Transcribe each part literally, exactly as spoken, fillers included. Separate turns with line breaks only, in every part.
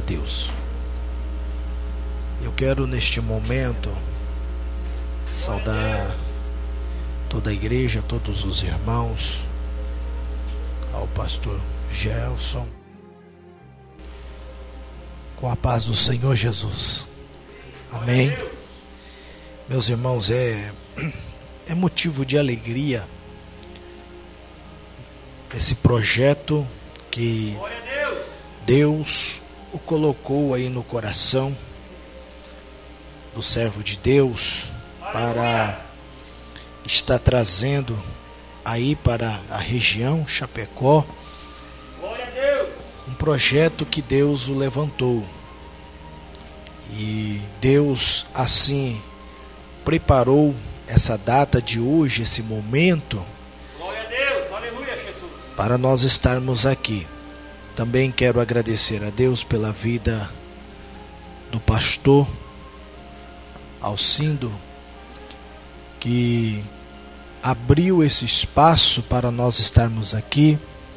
Deus. Eu quero neste momento saudar toda a igreja, todos os irmãos, ao pastor Gelson, com a paz do Senhor Jesus. Amém. Meus irmãos, é, é motivo de alegria esse projeto que Deus o colocou aí no coração do servo de Deus para estar trazendo aí para a região Chapecó um projeto que Deus o levantou. E Deus assim preparou essa data de hoje, esse momento, para nós estarmos aqui. Também quero agradecer a Deus pela vida do pastor Alcindo, que abriu esse espaço para nós estarmos aqui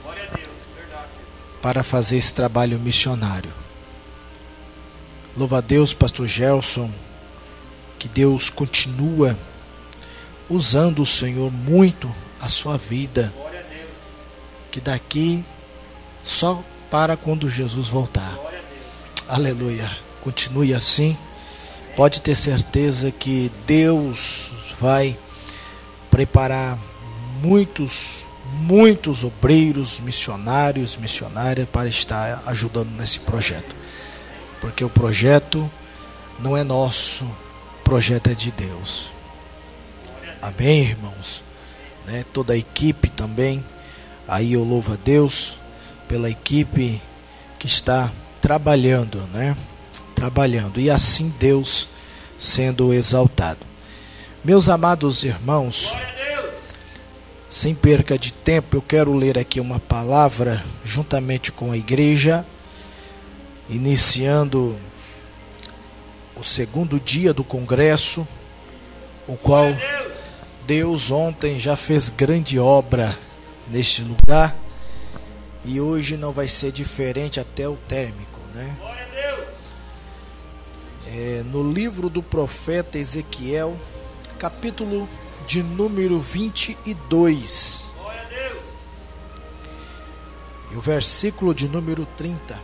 para fazer esse trabalho missionário. Louva a Deus, pastor Gelson, que Deus continua usando o Senhor muito a sua vida, que daqui só para quando Jesus voltar. Aleluia. Continue assim. Pode ter certeza que Deus vai preparar muitos, muitos obreiros, missionários, missionárias para estar ajudando nesse projeto. Porque o projeto não é nosso, o projeto é de Deus. Amém, irmãos? Né? Toda a equipe também. Aí eu louvo a Deus pela equipe que está trabalhando, né? Trabalhando. E assim Deus sendo exaltado. Meus amados irmãos, sem perca de tempo, eu quero ler aqui uma palavra juntamente com a igreja, iniciando o segundo dia do congresso, o qual Deus ontem já fez grande obra neste lugar, e hoje não vai ser diferente até o térmico, né? É, no livro do profeta Ezequiel, capítulo de número vinte e dois, e o versículo de número trinta.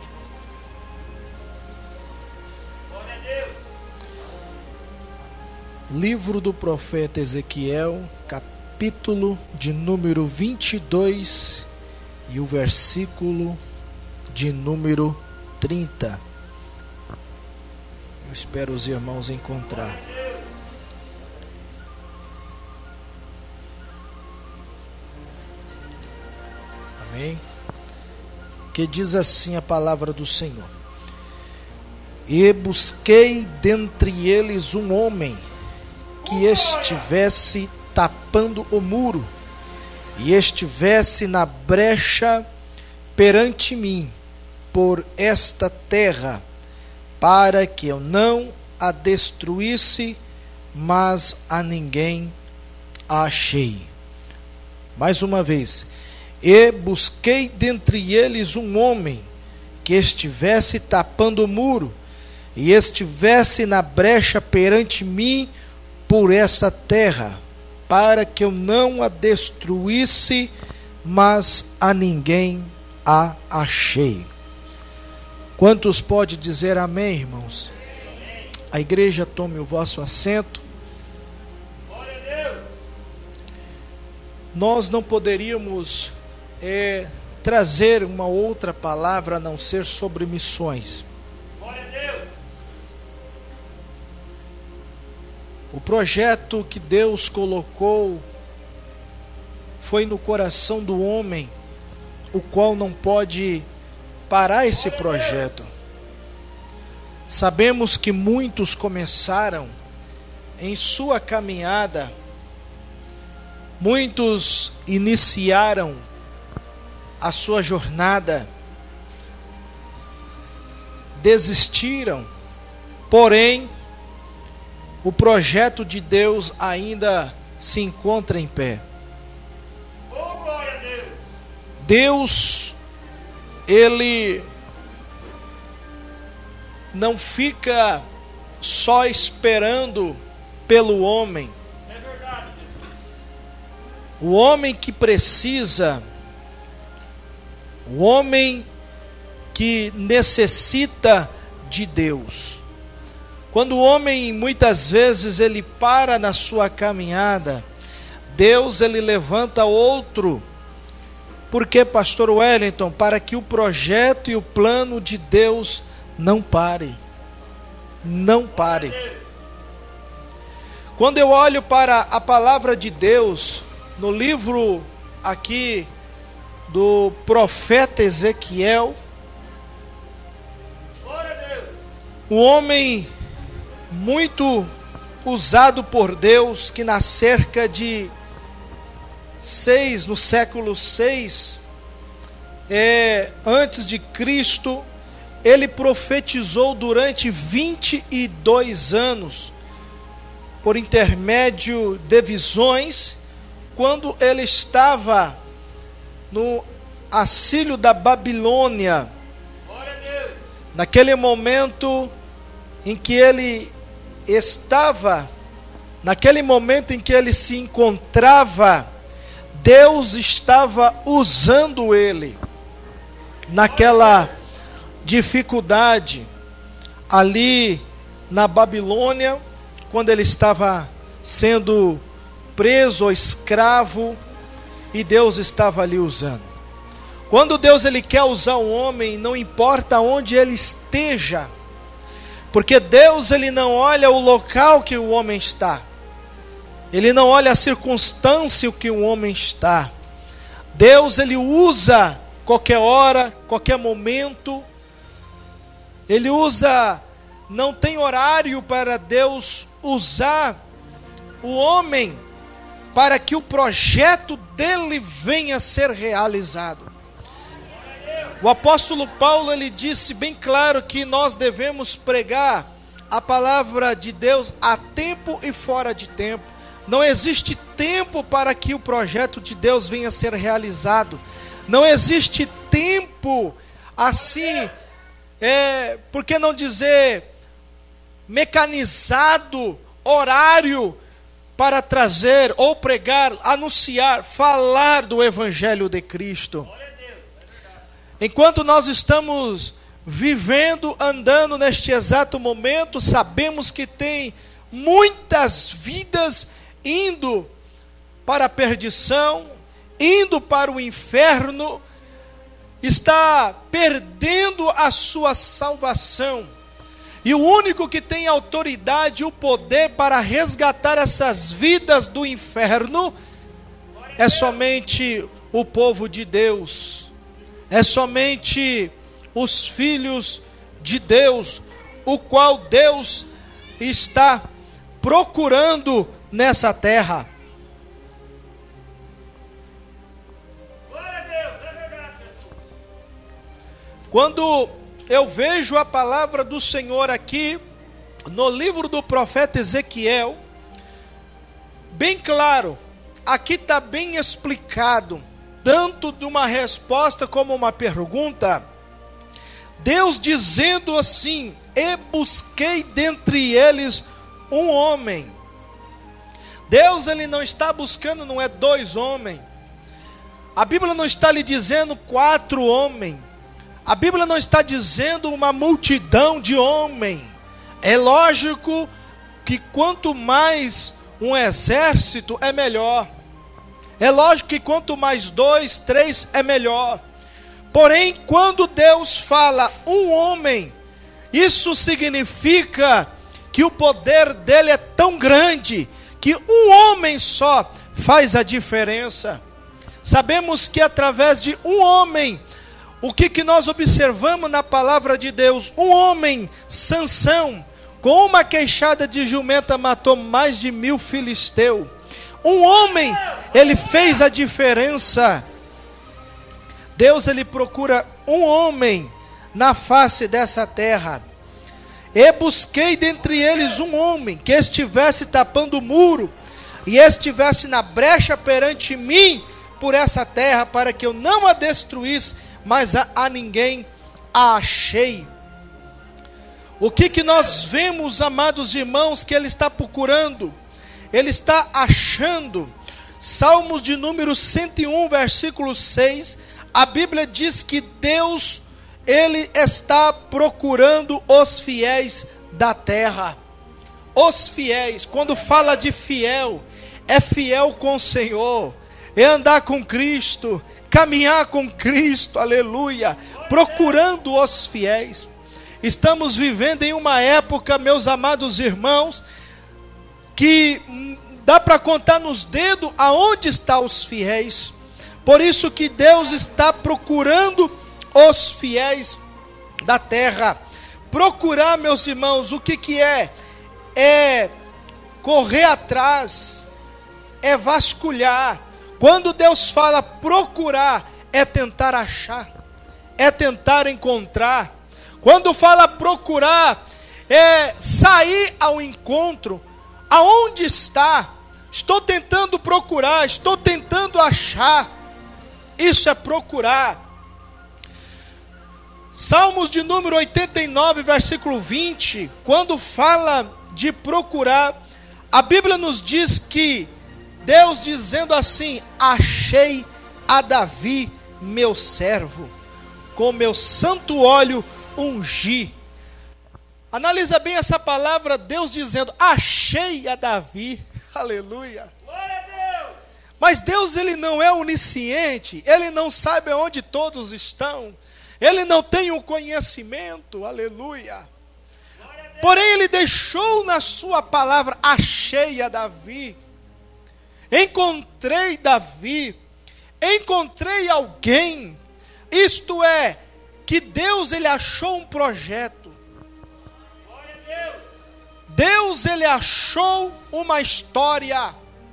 Livro do profeta Ezequiel, capítulo de número vinte e dois e o versículo de número trinta. Eu espero os irmãos encontrar. Amém? Que diz assim a palavra do Senhor: E busquei dentre eles um homem que estivesse tapando o muro e estivesse na brecha perante mim por esta terra, para que eu não a destruísse, mas a ninguém a achei. Mais uma vez. E busquei dentre eles um homem que estivesse tapando o muro e estivesse na brecha perante mim por essa terra, para que eu não a destruísse, mas a ninguém a achei. Quantos pode dizer amém, irmãos? A igreja tome o vosso assento. Nós não poderíamos é, trazer uma outra palavra a não ser sobre missões. O projeto que Deus colocou foi no coração do homem, o qual não pode parar esse projeto. Sabemos que muitos começaram em sua caminhada, muitos iniciaram a sua jornada, desistiram, porém o projeto de Deus ainda se encontra em pé. Deus, Ele não fica só esperando pelo homem. O homem que precisa, o homem que necessita de Deus. Quando o homem muitas vezes ele para na sua caminhada, Deus ele levanta outro. Por que, pastor Wellington? Para que o projeto e o plano de Deus não pare. Não pare. Quando eu olho para a palavra de Deus, no livro aqui do profeta Ezequiel, um homem muito usado por Deus, que na cerca de seis, no século seis, é, antes de Cristo, ele profetizou durante vinte e dois anos, por intermédio de visões, quando ele estava no asilo da Babilônia, naquele momento em que ele estava, naquele momento em que ele se encontrava, Deus estava usando ele, naquela dificuldade, ali na Babilônia, quando ele estava sendo preso ou escravo, e Deus estava ali usando. Quando Deus ele quer usar um homem, não importa onde ele esteja, porque Deus ele não olha o local que o homem está, ele não olha a circunstância que o homem está. Deus ele usa qualquer hora, qualquer momento, ele usa, não tem horário para Deus usar o homem, para que o projeto dele venha a ser realizado. O apóstolo Paulo ele disse bem claro que nós devemos pregar a palavra de Deus a tempo e fora de tempo. Não existe tempo para que o projeto de Deus venha a ser realizado. Não existe tempo assim, é, por que não dizer mecanizado, horário para trazer ou pregar, anunciar, falar do Evangelho de Cristo. Enquanto nós estamos vivendo, andando neste exato momento, sabemos que tem muitas vidas indo para a perdição, indo para o inferno, está perdendo a sua salvação. E o único que tem autoridade e o poder para resgatar essas vidas do inferno é somente o povo de Deus, é somente os filhos de Deus, o qual Deus está procurando nessa terra. Quando eu vejo a palavra do Senhor aqui, no livro do profeta Ezequiel, bem claro, aqui está bem explicado, tanto de uma resposta como uma pergunta, Deus dizendo assim: e busquei dentre eles um homem. Deus ele não está buscando, não é dois homens, a Bíblia não está lhe dizendo quatro homens, a Bíblia não está dizendo uma multidão de homens. É lógico que quanto mais um exército é melhor, é lógico que quanto mais dois, três é melhor. Porém, quando Deus fala um homem, isso significa que o poder dele é tão grande, que um homem só faz a diferença. Sabemos que através de um homem, o que, que nós observamos na palavra de Deus? Um homem, Sansão, com uma queixada de jumenta matou mais de mil filisteus. Um homem, ele fez a diferença. Deus ele procura um homem na face dessa terra. E busquei dentre eles um homem que estivesse tapando o muro e estivesse na brecha perante mim por essa terra, para que eu não a destruísse, mas a, a ninguém a achei. O que que nós vemos, amados irmãos, que ele está procurando? Ele está achando. Salmos de número cento e um, versículo seis, a Bíblia diz que Deus, ele está procurando os fiéis da terra. Os fiéis, quando fala de fiel, é fiel com o Senhor, é andar com Cristo, caminhar com Cristo, aleluia, procurando os fiéis. Estamos vivendo em uma época, meus amados irmãos, que dá para contar nos dedos aonde estão os fiéis. Por isso que Deus está procurando os fiéis da terra. Procurar, meus irmãos, o que que é? É correr atrás, é vasculhar. Quando Deus fala procurar, é tentar achar, é tentar encontrar. Quando fala procurar, é sair ao encontro. Aonde está? Estou tentando procurar, estou tentando achar. Isso é procurar. Salmos de número oitenta e nove, versículo vinte, quando fala de procurar, a Bíblia nos diz que Deus dizendo assim: achei a Davi, meu servo, com meu santo óleo ungi. Analisa bem essa palavra, Deus dizendo, achei a Davi, aleluia. Glória a Deus. Mas Deus, ele não é onisciente, ele não sabe onde todos estão, ele não tem o conhecimento, aleluia. Porém, ele deixou na sua palavra, achei a Davi, encontrei Davi, encontrei alguém. Isto é, que Deus, ele achou um projeto. Deus, ele achou uma história.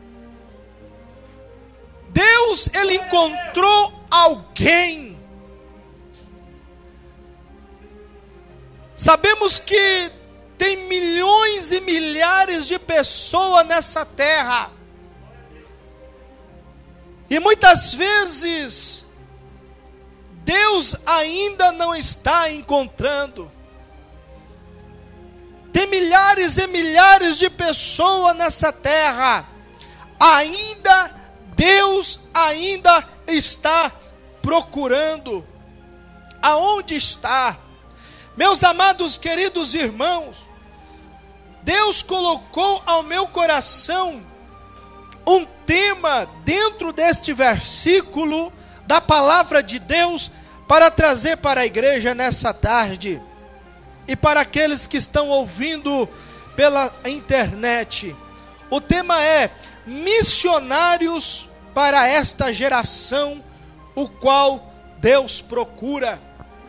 Deus, ele encontrou alguém. Sabemos que tem milhões e milhares de pessoas nessa terra. E muitas vezes Deus ainda não está encontrando. Tem milhares e milhares de pessoas nessa terra. Ainda, Deus ainda está procurando. Aonde está? Meus amados, queridos irmãos, Deus colocou ao meu coração um tema dentro deste versículo da palavra de Deus para trazer para a igreja nessa tarde. E para aqueles que estão ouvindo pela internet, o tema é missionários para esta geração, o qual Deus procura.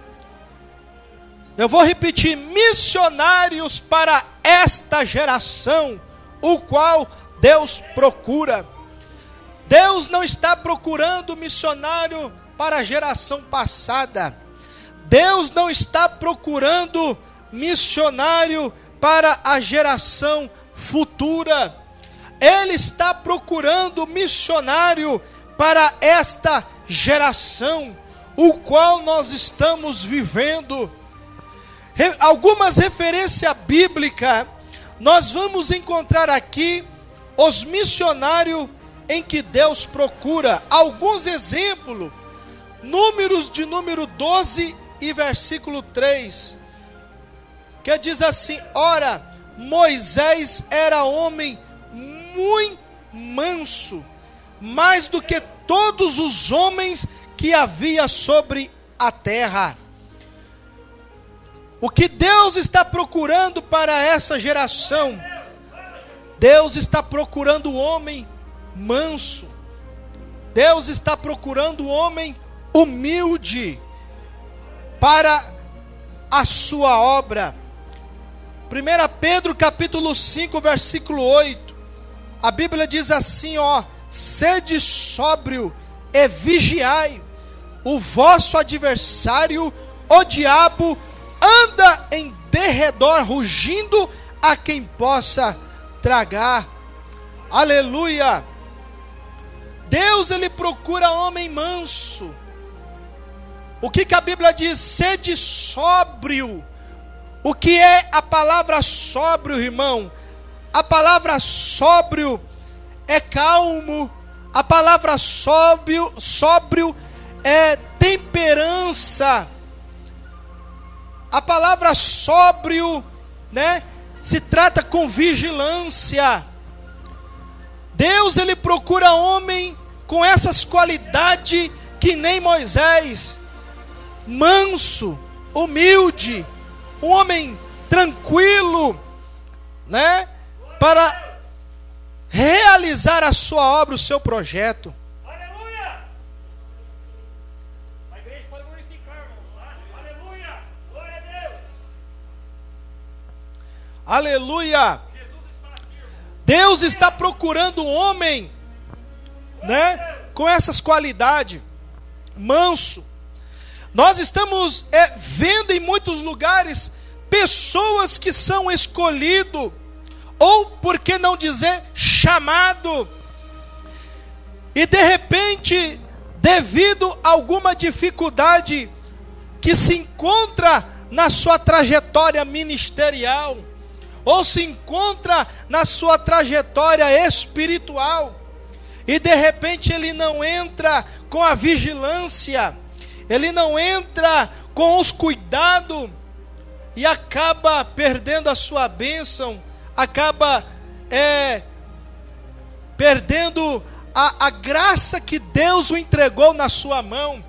Eu vou repetir, missionários para esta geração, o qual Deus procura. Deus não está procurando missionário para a geração passada. Deus não está procurando missionário para a geração futura. Ele está procurando missionário para esta geração, o qual nós estamos vivendo. Re- algumas referências bíblicas, nós vamos encontrar aqui os missionários em que Deus procura. Alguns exemplos, Números de número doze e versículo três, que diz assim: ora, Moisés era homem muito manso, mais do que todos os homens que havia sobre a terra. O que Deus está procurando para essa geração? Deus está procurando o homem manso. Deus está procurando o homem humilde para a sua obra. primeira Pedro capítulo cinco, versículo oito. A Bíblia diz assim, ó: sede sóbrio e vigiai. O vosso adversário, o diabo, anda em derredor rugindo a quem possa tragar. Aleluia. Deus, ele procura homem manso. O que que a Bíblia diz? Sede sóbrio. O que é a palavra sóbrio, irmão? A palavra sóbrio é calmo. A palavra sóbrio, sóbrio é temperança. A palavra sóbrio, né, se trata com vigilância. Deus, ele procura homem com essas qualidades que nem Moisés. Manso, humilde, um homem tranquilo, né, para realizar a sua obra, o seu projeto.
Aleluia! A igreja pode glorificar, irmãos, tá? Aleluia! Glória a Deus!
Aleluia!
Jesus está aqui, irmão.
Deus está procurando um homem, né, com essas qualidades, manso. Nós estamos é, vendo em muitos lugares pessoas que são escolhidos, ou por que não dizer chamado, e de repente, devido a alguma dificuldade que se encontra na sua trajetória ministerial, ou se encontra na sua trajetória espiritual, e de repente ele não entra com a vigilância, ele não entra com os cuidados, e acaba perdendo a sua bênção, acaba é, perdendo a, a graça que Deus o entregou na sua mão.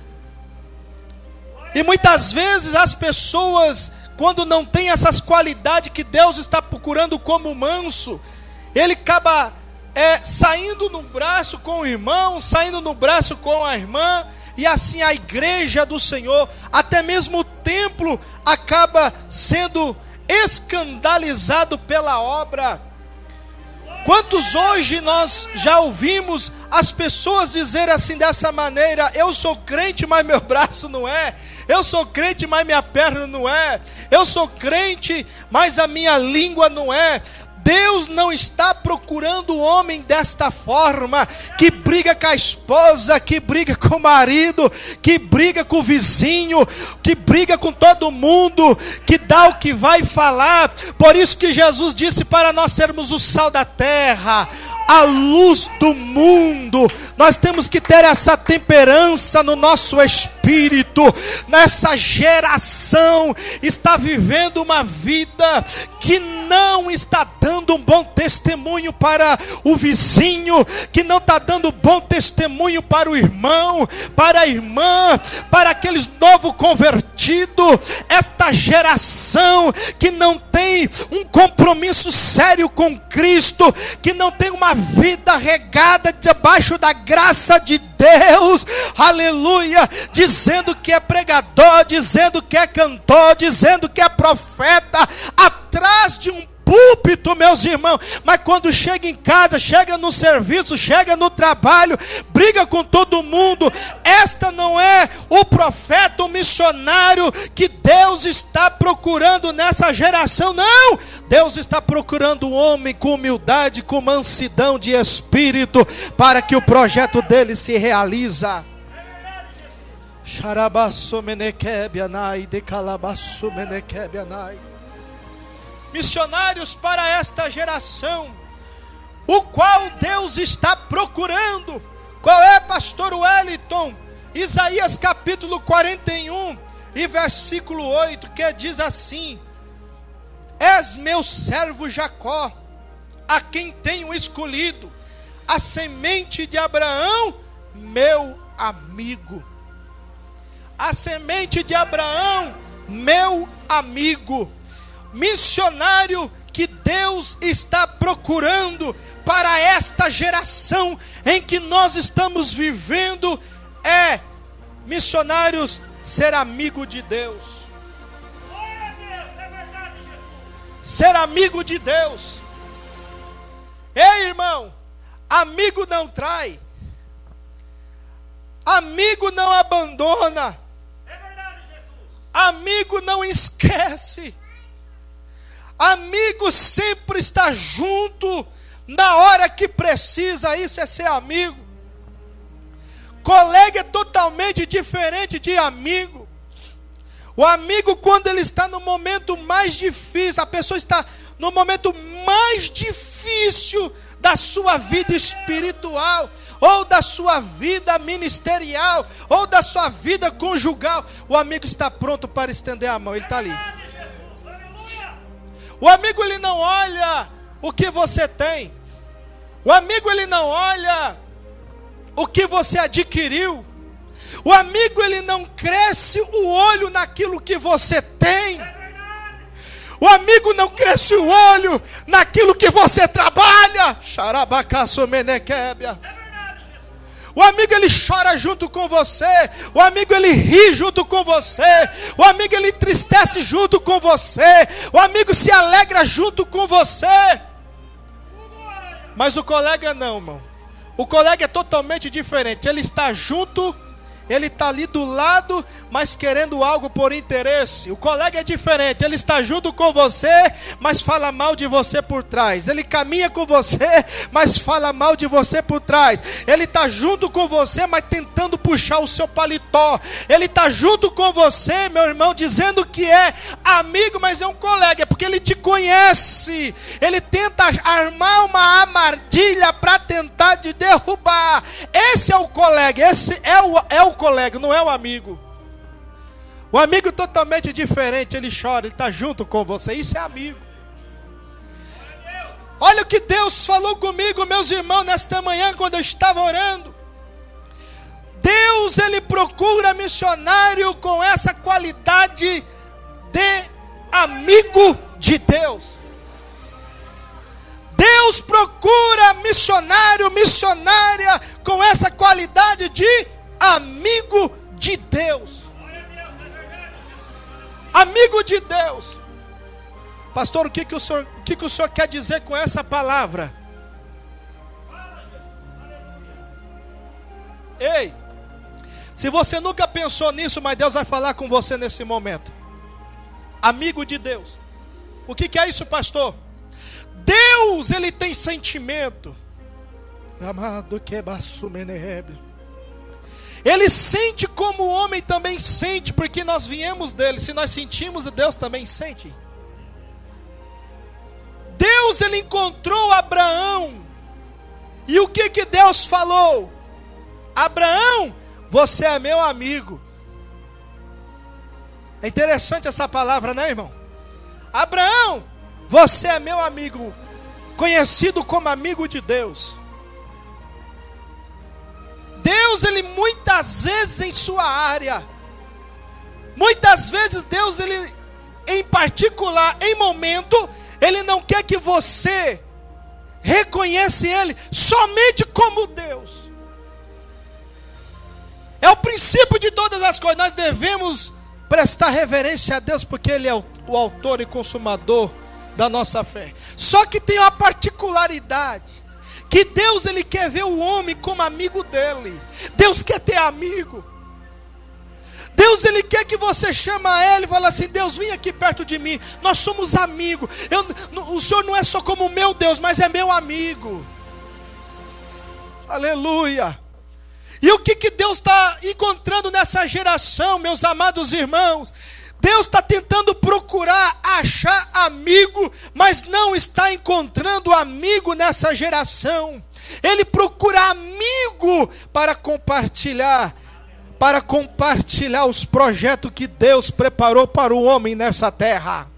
E muitas vezes as pessoas, quando não tem essas qualidades que Deus está procurando como manso, ele acaba é, saindo no braço com o irmão, saindo no braço com a irmã, e assim a igreja do Senhor, até mesmo o templo, acaba sendo escandalizado pela obra. Quantos hoje nós já ouvimos as pessoas dizerem assim dessa maneira: eu sou crente, mas meu braço não é. Eu sou crente, mas minha perna não é. Eu sou crente, mas a minha língua não é. Deus não está procurando um homem desta forma, que briga com a esposa, que briga com o marido, que briga com o vizinho, que briga com todo mundo, que dá o que vai falar. Por isso que Jesus disse para nós sermos o sal da terra, a luz do mundo. Nós temos que ter essa temperança no nosso espírito. Nessa geração está vivendo uma vida que não está dando um bom testemunho para o vizinho, que não está dando bom testemunho para o irmão, para a irmã, para aqueles novos convertidos. Esta geração que não tem um compromisso sério com Cristo, que não tem uma vida regada debaixo da graça de Deus, aleluia, dizendo que é pregador, dizendo que é cantor, dizendo que é profeta, atrás de um púlpito, meus irmãos, mas quando chega em casa, chega no serviço, chega no trabalho, briga com todo mundo. Esta não é o profeta, o missionário que Deus está procurando nessa geração, não. Deus está procurando um homem com humildade, com mansidão de espírito, para que o projeto dele se realiza. Missionários para esta geração, o qual Deus está procurando. Qual é, pastor Wellington? Isaías capítulo quarenta e um e versículo oito, que diz assim: és meu servo Jacó, a quem tenho escolhido, a semente de Abraão, meu amigo. A semente de Abraão, meu amigo. Missionário que Deus está procurando para esta geração em que nós estamos vivendo é, missionários, ser amigo de Deus.
Glória a Deus, é verdade, Jesus.
Ser amigo de Deus. Ei, irmão, amigo não trai, amigo não abandona,
É verdade, Jesus.
amigo não esquece. Amigo sempre está junto na hora que precisa. Isso é ser amigo. Colega é totalmente diferente de amigo. O amigo, quando ele está no momento mais difícil, a pessoa está no momento mais difícil da sua vida espiritual, ou da sua vida ministerial, ou da sua vida conjugal, o amigo está pronto para estender a mão, ele está ali. O amigo, ele não olha o que você tem. O amigo, ele não olha o que você adquiriu. O amigo, ele não cresce o olho naquilo que você tem. O amigo não cresce o olho naquilo que você trabalha. O amigo, ele chora junto com você. O amigo, ele ri junto com você. O amigo, ele entristece junto com você. O amigo se alegra junto com você. Mas o colega não, irmão. O colega é totalmente diferente. Ele está junto, ele está ali do lado, mas querendo algo por interesse. O colega é diferente. Ele está junto com você, mas fala mal de você por trás. Ele caminha com você, mas fala mal de você por trás. Ele está junto com você, mas tentando puxar o seu paletó. Ele está junto com você, meu irmão, dizendo que é amigo, mas é um colega, porque ele te conhece. Ele tenta armar uma armadilha para tentar te derrubar. Esse é o colega, esse é o, é o colega, não é o amigo. O amigo totalmente diferente, ele chora, ele está junto com você, isso é amigo. Olha o que Deus falou comigo, meus irmãos, nesta manhã, quando eu estava orando. Deus, ele procura missionário com essa qualidade de amigo de Deus. Deus procura missionário, missionária com essa qualidade de amigo de Deus. Amigo de Deus. Pastor, o que, que, o senhor, o que, que o senhor quer dizer com essa palavra? Ei, se você nunca pensou nisso, mas Deus vai falar com você nesse momento. Amigo de Deus. O que, que é isso, pastor? Deus, ele tem sentimento. Amado que bassumenehebe. Ele sente como o homem também sente, porque nós viemos dele. Se nós sentimos, Deus também sente. Deus, ele encontrou Abraão. E o que que Deus falou? Abraão, você é meu amigo. É interessante essa palavra, né, irmão? Abraão, você é meu amigo, conhecido como amigo de Deus. Deus, ele muitas vezes em sua área, muitas vezes Deus, ele em particular, em momento, ele não quer que você reconheça ele somente como Deus. É o princípio de todas as coisas. Nós devemos prestar reverência a Deus, porque ele é o, o autor e consumador da nossa fé. Só que tem uma particularidade, que Deus, ele quer ver o homem como amigo dele. Deus quer ter amigo. Deus, ele quer que você chame a ele e fale assim: Deus, vem aqui perto de mim, nós somos amigos. Eu, o Senhor não é só como meu Deus, mas é meu amigo. Aleluia. E o que, que Deus está encontrando nessa geração, meus amados irmãos? Deus está tentando procurar achar amigo, mas não está encontrando amigo nessa geração. Ele procura amigo para compartilhar, para compartilhar os projetos que Deus preparou para o homem nessa terra.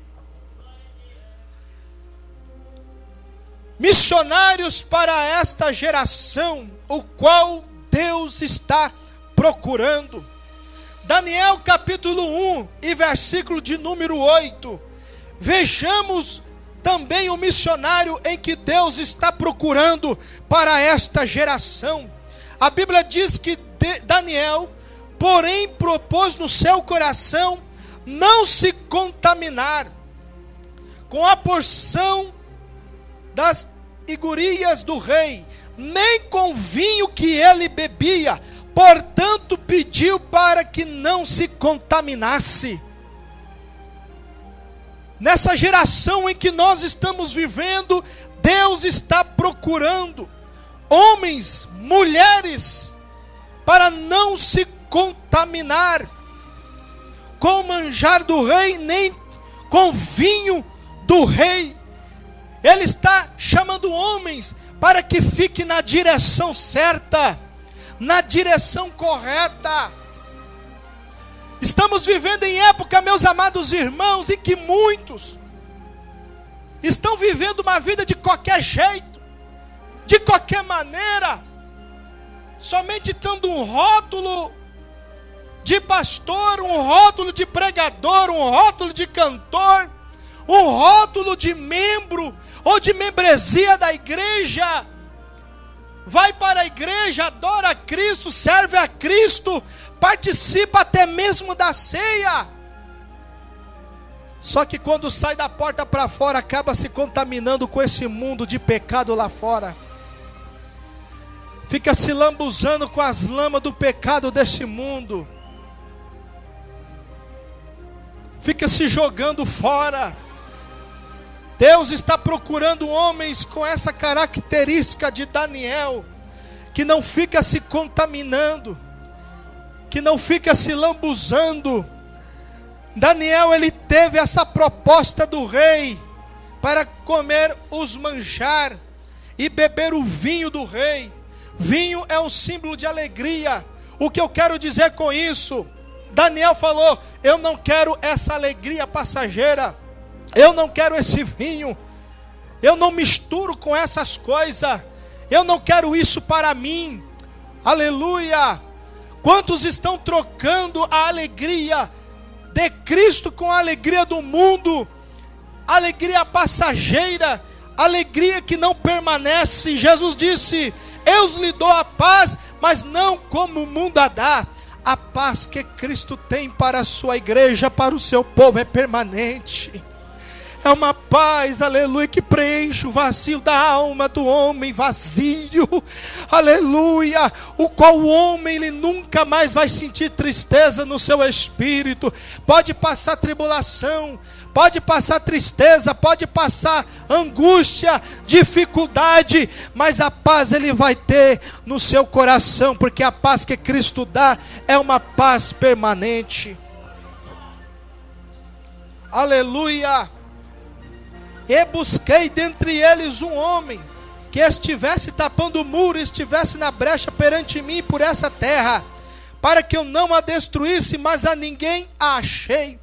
Missionários para esta geração, o qual Deus está procurando. Daniel capítulo um e versículo de número oito. Vejamos também o missionário em que Deus está procurando para esta geração. A Bíblia diz que Daniel, porém, propôs no seu coração não se contaminar com a porção das iguarias do rei, nem com o vinho que ele bebia. Portanto, pediu para que não se contaminasse. Nessa geração em que nós estamos vivendo, Deus está procurando homens, mulheres, para não se contaminar com o manjar do rei, nem com vinho do rei. Ele está chamando homens para que fiquem na direção certa, na direção correta. Estamos vivendo em época, meus amados irmãos, em que muitos estão vivendo uma vida de qualquer jeito, de qualquer maneira, somente tendo um rótulo de pastor, um rótulo de pregador, um rótulo de cantor, um rótulo de membro ou de membresia da igreja. Vai para a igreja, adora a Cristo, serve a Cristo, participa até mesmo da ceia. Só que quando sai da porta para fora, acaba se contaminando com esse mundo de pecado lá fora. Fica se lambuzando com as lamas do pecado desse mundo. Fica se jogando fora. Deus está procurando homens com essa característica de Daniel, que não fica se contaminando, que não fica se lambuzando. Daniel, ele teve essa proposta do rei para comer os manjar e beber o vinho do rei. Vinho é um símbolo de alegria. O que eu quero dizer com isso? Daniel falou: eu não quero essa alegria passageira, eu não quero esse vinho, eu não misturo com essas coisas, eu não quero isso para mim. Aleluia! Quantos estão trocando a alegria de Cristo com a alegria do mundo? Alegria passageira, alegria que não permanece. Jesus disse: eu lhe dou a paz, mas não como o mundo a dá. A paz que Cristo tem para a sua igreja, para o seu povo, é permanente. É uma paz, aleluia, que preenche o vazio da alma do homem vazio, aleluia, o qual o homem ele nunca mais vai sentir tristeza no seu espírito. Pode passar tribulação, pode passar tristeza, pode passar angústia, dificuldade, mas a paz ele vai ter no seu coração, porque a paz que Cristo dá é uma paz permanente. Aleluia. E busquei dentre eles um homem que estivesse tapando o muro, estivesse na brecha perante mim por essa terra, para que eu não a destruísse, mas a ninguém a achei.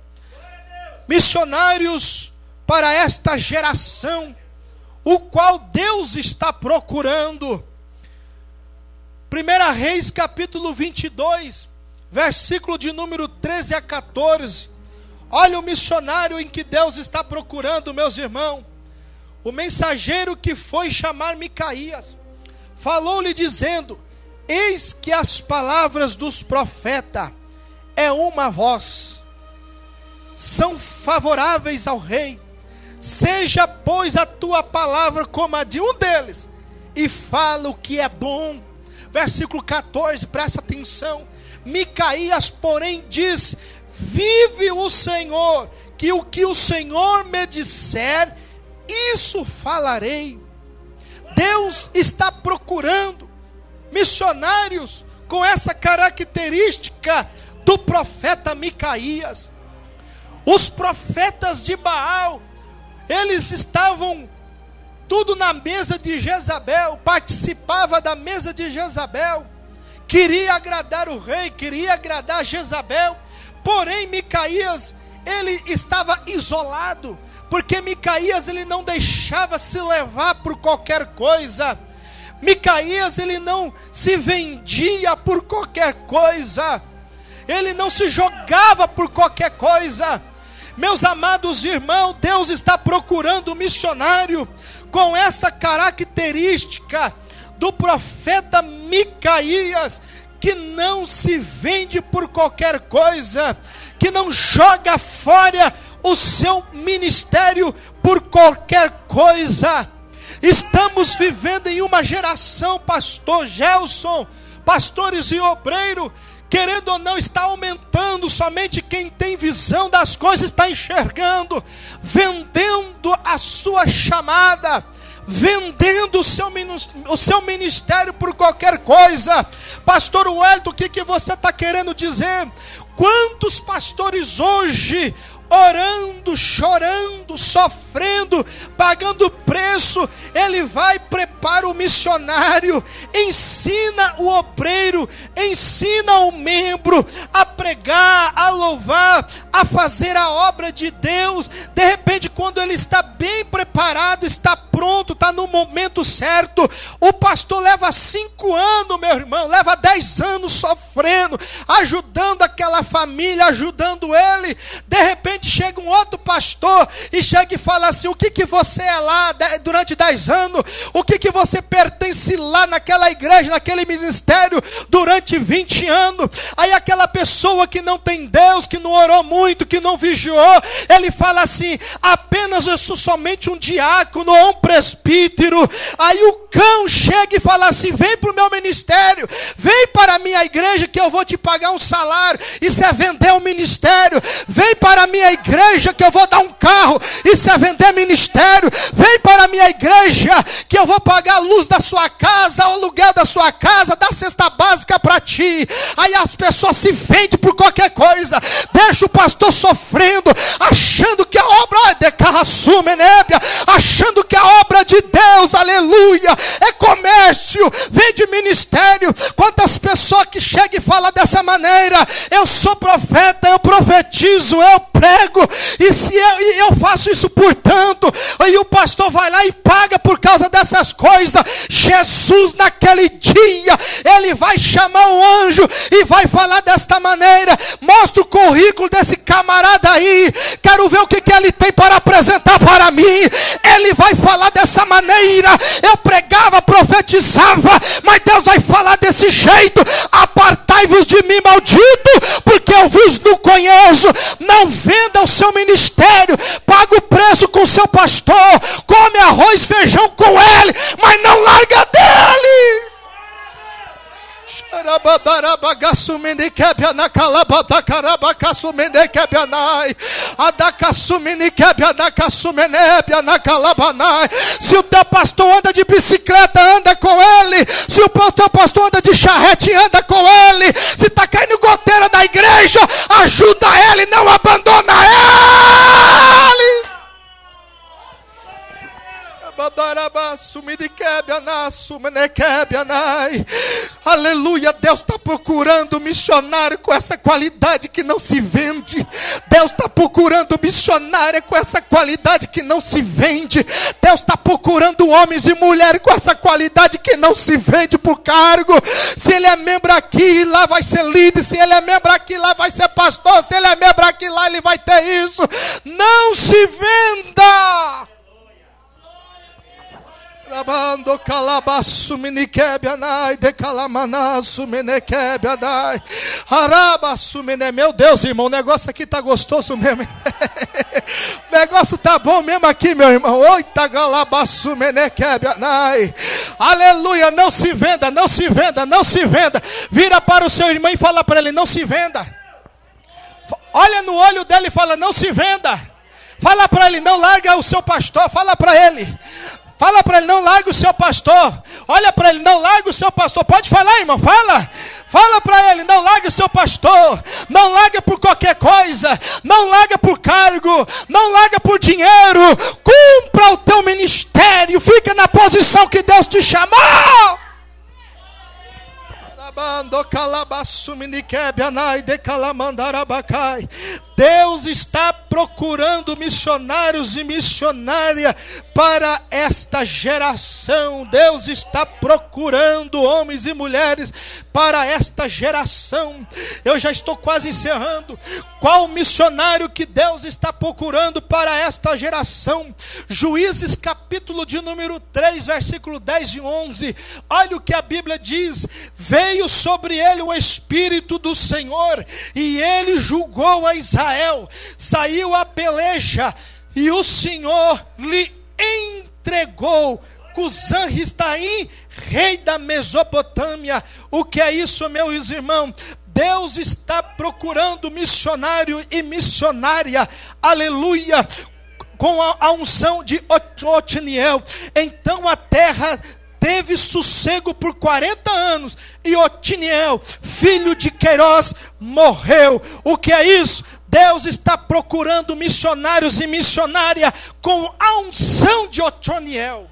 Missionários para esta geração, o qual Deus está procurando. primeira Reis capítulo vinte e dois, versículo de número treze a quatorze. Olha o missionário em que Deus está procurando, meus irmãos. O mensageiro que foi chamar Micaías, falou-lhe dizendo: eis que as palavras dos profetas é uma voz, são favoráveis ao rei. Seja, pois, a tua palavra como a de um deles, e fala o que é bom. Versículo quatorze, presta atenção. Micaías, porém, disse: vive o Senhor, que o que o Senhor me disser, isso falarei. Deus está procurando missionários com essa característica do profeta Micaías. Os profetas de Baal, eles estavam tudo na mesa de Jezabel, participava da mesa de Jezabel, queria agradar o rei, queria agradar Jezabel. Porém, Micaías, ele estava isolado, porque Micaías, ele não deixava se levar por qualquer coisa. Micaías, ele não se vendia por qualquer coisa, ele não se jogava por qualquer coisa. Meus amados irmãos, Deus está procurando um missionário com essa característica do profeta Micaías, que não se vende por qualquer coisa, que não joga fora o seu ministério por qualquer coisa. Estamos vivendo em uma geração, pastor Gelson, pastores e obreiros, querendo ou não, está aumentando. Somente quem tem visão das coisas está enxergando, vendendo a sua chamada, vendendo o seu, o seu ministério por qualquer coisa. Pastor Wellington, o que, que você está querendo dizer? Quantos pastores hoje orando, chorando, sofrendo, pagando preço, ele vai, prepara o missionário, ensina o obreiro, ensina o membro a pregar, a louvar, a fazer a obra de Deus. De repente, quando ele está bem preparado, está pronto, está no momento certo, o pastor leva cinco anos, meu irmão, leva dez anos sofrendo, ajudando aquela família, ajudando ele. De repente chega um outro pastor e chega e fala assim: o que que você é lá durante dez anos? O que que você pertence lá naquela igreja, naquele ministério durante vinte anos? Aí aquela pessoa que não tem Deus, que não orou muito, que não vigiou, ele fala assim: apenas eu sou somente um diácono ou um presbítero. Aí o cão chega e fala assim: vem para o meu ministério, vem para a minha igreja que eu vou te pagar um salário. Isso é vender o ministério. Vem para a minha igreja que eu vou dar um carro. Isso é vender ministério. Vem para a minha igreja que eu vou pagar a luz da sua casa, o aluguel da sua casa, dar cesta básica para ti. Aí as pessoas se vendem por qualquer coisa, deixa o pastor sofrendo, achando que a obra de Carraçumenébia, achando que a obra de Deus, aleluia, é comércio, vende ministério. Quantas pessoas que chegam e falam dessa maneira: eu sou profeta, eu profetizo, eu prego, e se eu, e eu faço isso por tanto. Aí o pastor vai lá e paga por causa dessas coisas. Jesus naquele dia, ele vai chamar um anjo e vai falar desta maneira: mostra o currículo desse camarada aí, quero ver o que, que ele tem para apresentar para mim. Ele vai falar dessa maneira: eu pregava, profetizava, mas Deus vai falar desse jeito: apartai-vos de mim, maldito, porque eu vos não conheço. Não venda o seu ministério, paga o preço com o seu pastor, come arroz e feijão com ele, mas não larga dele. Se o teu pastor anda de bicicleta, anda com ele. Se o teu pastor anda de charrete, anda com ele. Se está caindo goteira da igreja, ajuda ele, não abandona ele. Aleluia. Deus está procurando missionário com essa qualidade que não se vende. Deus está procurando missionária com essa qualidade que não se vende. Deus está procurando homens e mulheres com essa qualidade que não se vende por cargo. Se ele é membro aqui, lá vai ser líder. Se ele é membro aqui, lá vai ser pastor. Se ele é membro aqui, lá ele vai ter isso. Não se venda. Rabando calabaço menikebianai de calamanaço menekebianai arabaço mene. Meu Deus, irmão, o negócio aqui tá gostoso mesmo. O negócio tá bom mesmo aqui, meu irmão. Oita galabaço menekebianai. Aleluia. Não se venda, não se venda, não se venda. Vira para o seu irmão e fala para ele: não se venda. Olha no olho dele e fala: não se venda. Fala para ele: não larga o seu pastor. Fala para ele. Fala para ele: não larga o seu pastor. Olha para ele: não larga o seu pastor. Pode falar, irmão, fala. Fala para ele: não larga o seu pastor. Não larga por qualquer coisa. Não larga por cargo. Não larga por dinheiro. Cumpra o teu ministério. Fica na posição que Deus te chamou. Deus está procurando missionários e missionárias para esta geração. Deus está procurando homens e mulheres para esta geração. Eu já estou quase encerrando. Qual missionário que Deus está procurando para esta geração? Juízes capítulo de número três, versículo dez e onze. Olha o que a Bíblia diz: veio sobre ele o Espírito do Senhor, e ele julgou a Israel. Saiu a peleja, e o Senhor lhe entregou Cusã-Ristaim, rei da Mesopotâmia. O que é isso, meus irmãos? Deus está procurando missionário e missionária, aleluia, com a, a unção de Otiniel. Então a terra teve sossego por quarenta anos, e Otiniel, filho de Queiroz, morreu. O que é isso? Deus está procurando missionários e missionária com a unção de Otiniel.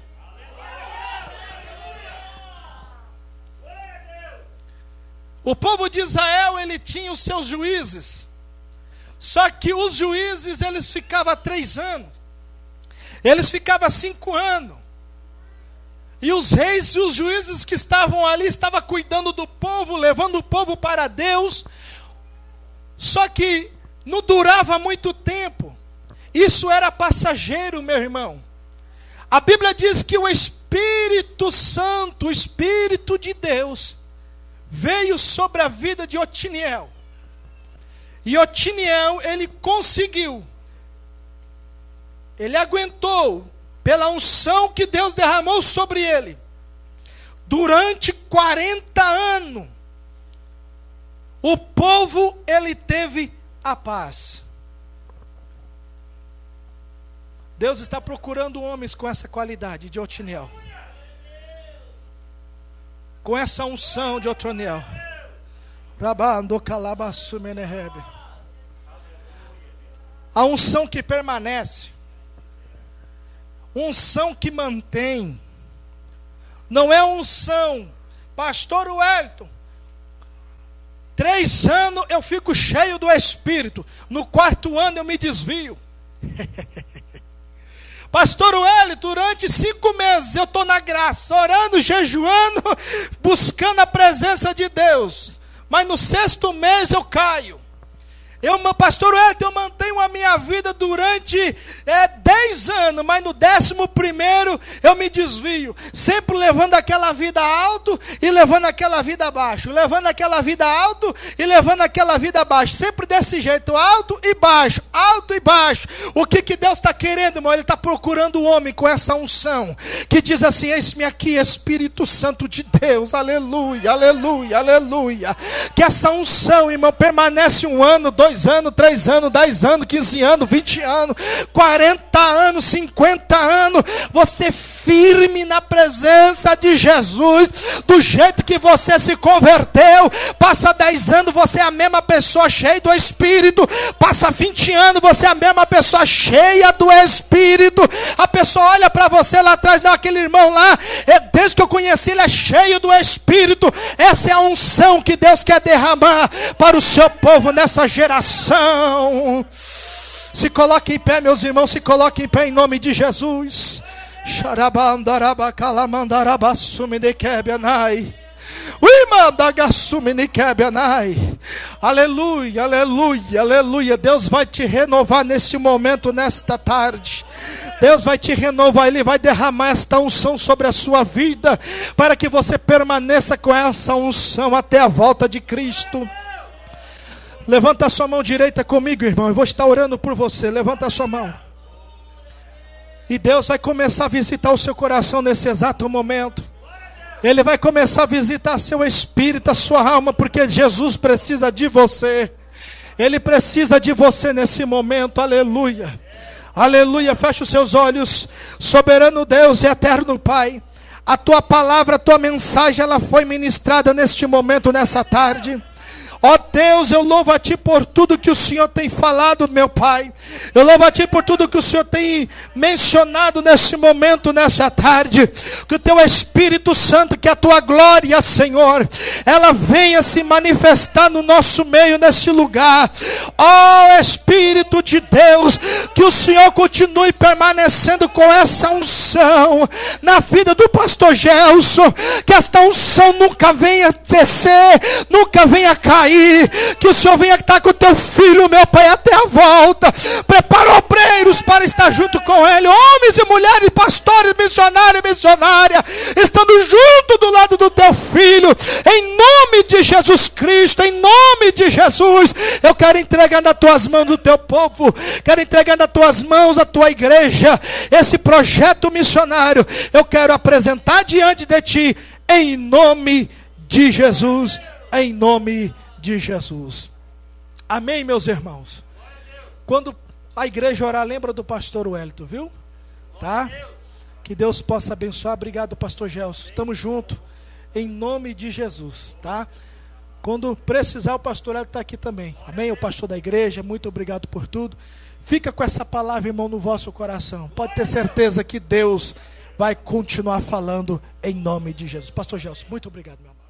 O povo de Israel, ele tinha os seus juízes. Só que os juízes, eles ficavam três anos. Eles ficavam cinco anos. E os reis e os juízes que estavam ali, estavam cuidando do povo, levando o povo para Deus. Só que não durava muito tempo. Isso era passageiro, meu irmão. A Bíblia diz que o Espírito Santo, o Espírito de Deus, veio sobre a vida de Otiniel. E Otiniel, ele conseguiu. Ele aguentou, pela unção que Deus derramou sobre ele, durante quarenta anos, o povo, ele teve a paz. Deus está procurando homens com essa qualidade de Otiniel, com essa unção de Otiniel. A unção que permanece, unção que mantém. Não é unção, pastor Wellington, três anos eu fico cheio do Espírito, no quarto ano eu me desvio. Pastor Wellington, durante cinco meses eu estou na graça, orando, jejuando, buscando a presença de Deus, mas no sexto mês eu caio. Eu, pastor Wellington, eu mantenho a minha vida durante é, dez anos, mas no décimo primeiro eu me desvio. Sempre levando aquela vida alto e levando aquela vida abaixo. Levando aquela vida alto e levando aquela vida abaixo. Sempre desse jeito, alto e baixo, alto e baixo. O que, que Deus está querendo, irmão? Ele está procurando o homem com essa unção, que diz assim: eis-me aqui, Espírito Santo de Deus, aleluia, aleluia, aleluia. Que essa unção, irmão, permanece um ano, dois anos, três anos, dez anos, quinze anos, vinte anos, quarenta anos, cinquenta anos, você firme na presença de Jesus, do jeito que você se converteu. Passa dez anos, você é a mesma pessoa cheia do Espírito. Passa vinte anos, você é a mesma pessoa cheia do Espírito. A pessoa olha para você lá atrás, não, aquele irmão lá, desde que eu conheci ele é cheio do Espírito. Essa é a unção que Deus quer derramar para o seu povo nessa geração. Se coloque em pé, meus irmãos, se coloque em pé em nome de Jesus. Aleluia, aleluia, aleluia. Deus vai te renovar nesse momento, nesta tarde. Deus vai te renovar, Ele vai derramar esta unção sobre a sua vida, para que você permaneça com essa unção até a volta de Cristo. Levanta a sua mão direita comigo, irmão. Eu vou estar orando por você. Levanta a sua mão. E Deus vai começar a visitar o seu coração nesse exato momento. Ele vai começar a visitar seu espírito, a sua alma, porque Jesus precisa de você. Ele precisa de você nesse momento. Aleluia. Aleluia. Feche os seus olhos. Soberano Deus e eterno Pai, a tua palavra, a tua mensagem, ela foi ministrada neste momento, nessa tarde. Ó oh Deus, eu louvo a Ti por tudo que o Senhor tem falado, meu Pai. Eu louvo a Ti por tudo que o Senhor tem mencionado nesse momento, nessa tarde. Que o Teu Espírito Santo, que a Tua glória, Senhor, ela venha se manifestar no nosso meio, nesse lugar. Ó oh, Espírito de Deus, que o Senhor continue permanecendo com essa unção na vida do pastor Gelson. Que esta unção nunca venha descer, nunca venha cair. Que o Senhor venha estar com o teu filho, meu Pai, até a volta. Prepara obreiros para estar junto com ele, homens e mulheres, pastores, missionários e missionárias, estando junto do lado do teu filho, em nome de Jesus Cristo, em nome de Jesus. Eu quero entregar nas tuas mãos o teu povo, quero entregar nas tuas mãos a tua igreja, esse projeto missionário. Eu quero apresentar diante de ti, em nome de Jesus, em nome de Jesus. Amém, meus irmãos? Quando a igreja orar, lembra do pastor Wellington, viu? Tá? Que Deus possa abençoar. Obrigado, pastor Gelson. Estamos juntos, em nome de Jesus, tá? Quando precisar, o pastor Wellington está aqui também. Amém? O pastor da igreja, muito obrigado por tudo. Fica com essa palavra, irmão, no vosso coração. Pode ter certeza que Deus vai continuar falando em nome de Jesus. Pastor Gelson, muito obrigado, meu amor.